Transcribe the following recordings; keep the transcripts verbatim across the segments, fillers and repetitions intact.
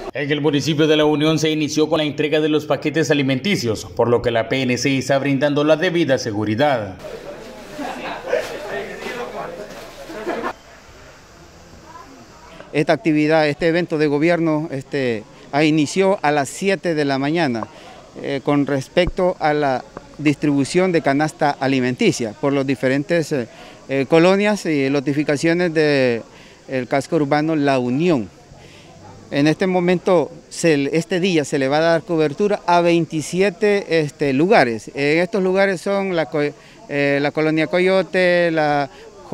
En el municipio de La Unión se inició con la entrega de los paquetes alimenticios, por lo que la P N C está brindando la debida seguridad. Esta actividad, este evento de gobierno este, inició a las siete de la mañana eh, con respecto a la distribución de canasta alimenticia por las diferentes eh, eh, colonias y notificaciones del casco urbano La Unión. En este momento, se, este día se le va a dar cobertura a veintisiete este, lugares. En estos lugares son la, eh, la colonia Coyote, la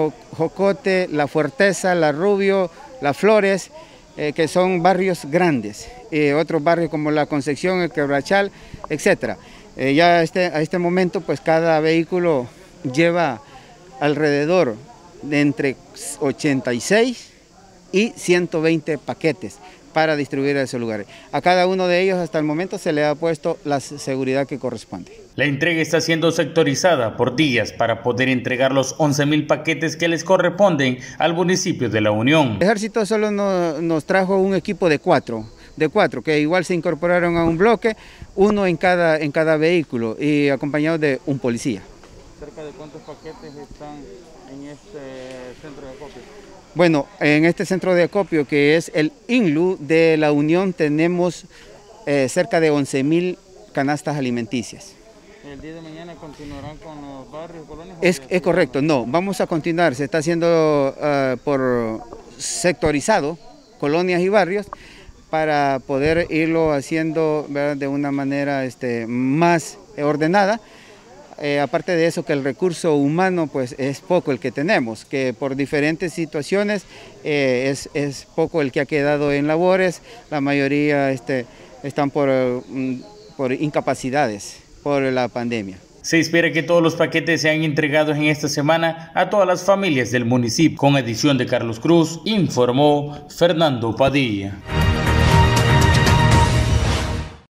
Jocote, la Fuerteza, la Rubio, las Flores, eh, que son barrios grandes, eh, otros barrios como la Concepción, el Quebrachal, etcétera. Eh, ya este, a este momento, pues cada vehículo lleva alrededor de entre ochenta y seis y ciento veinte paquetes para distribuir a esos lugares. A cada uno de ellos hasta el momento se le ha puesto la seguridad que corresponde. La entrega está siendo sectorizada por días para poder entregar los once mil paquetes que les corresponden al municipio de La Unión. El ejército solo nos, nos trajo un equipo de cuatro, de cuatro, que igual se incorporaron a un bloque, uno en cada, en cada vehículo y acompañado de un policía. ¿Cerca de cuántos paquetes están en este centro de acopio? Bueno, en este centro de acopio, que es el I N L U de La Unión, tenemos eh, cerca de once mil canastas alimenticias. ¿El día de mañana continuarán con los barrios, colonias? Es, es correcto, no, vamos a continuar, se está haciendo uh, por sectorizado, colonias y barrios, para poder irlo haciendo, ¿verdad?, de una manera este, más ordenada. Eh, aparte de eso, que el recurso humano pues es poco el que tenemos, que por diferentes situaciones eh, es, es poco el que ha quedado en labores, la mayoría este, están por, um, por incapacidades por la pandemia. Se espera que todos los paquetes sean entregados en esta semana a todas las familias del municipio. Con edición de Carlos Cruz, informó Fernando Padilla.